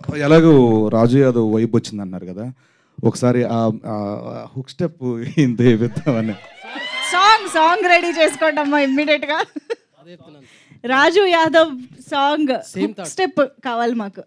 ఎలాగో రాజు యాదవ్ వైబ్ వచ్చింది అన్నారు కదా, ఒకసారి ఆ హుక్ స్టెప్ ఇంత వేద్దామని. సాంగ్ రెడీ చేసుకోండి అమ్మా ఇమ్మీడియట్గా. రాజు యాదవ్ సాంగ్ స్టెప్ కావాలి మాకు.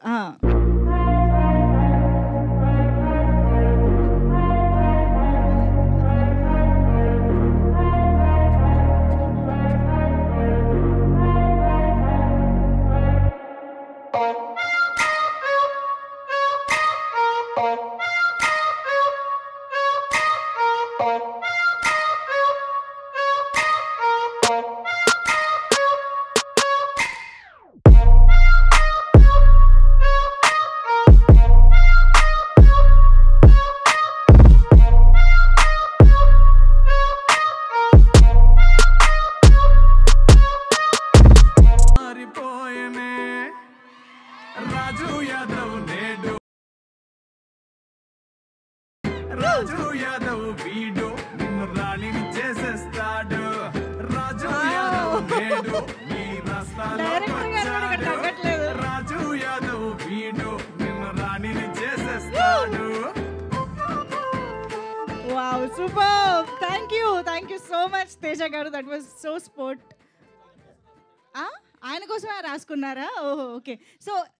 రాజు యాదవ్ వీడు నిన్ను రాణిని చేసేస్తాడు. రాజు యాదవ్ నేడు నీ రాస్తాడు. రాజు యాదవ్ వీడు నిన్ను రాణిని చేసేస్తాడు. Wow, super. Thank you so much Teja garu. That was so sport. ఆయన కోసమే రాసుకున్నారా? ఓహో, ఓకే. సో